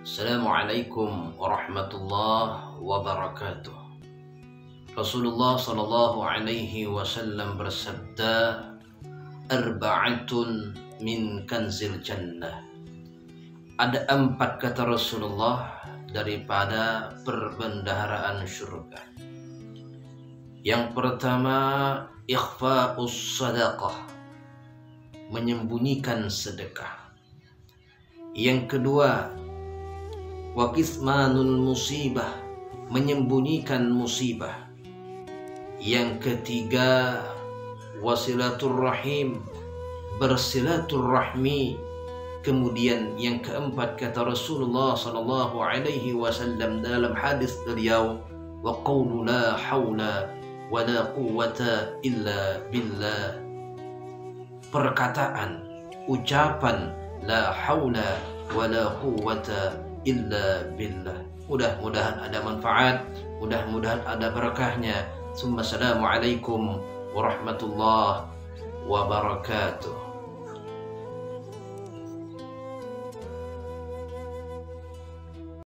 Assalamualaikum warahmatullahi wabarakatuh. Rasulullah sallallahu alaihi wasallam bersabda, arba'atun min kanzil jannah. Ada 4 kata Rasulullah daripada perbendaharaan surga. Yang pertama, ikhfa'us sadaqah, menyembunyikan sedekah. Yang kedua, wa kitmanul musibah, menyembunyikan musibah. Yang ketiga, wasilatur rahim, bersilaturrahmi. Kemudian yang keempat kata Rasulullah sallallahu alaihi wasallam dalam hadis beliau, wa qawlu la haula wa la quwwata illa billah, perkataan, ucapan la haula wa la quwwata illa billah. Mudah-mudahan ada manfaat, mudah-mudahan ada barakahnya. Assalamualaikum warahmatullahi wabarakatuh.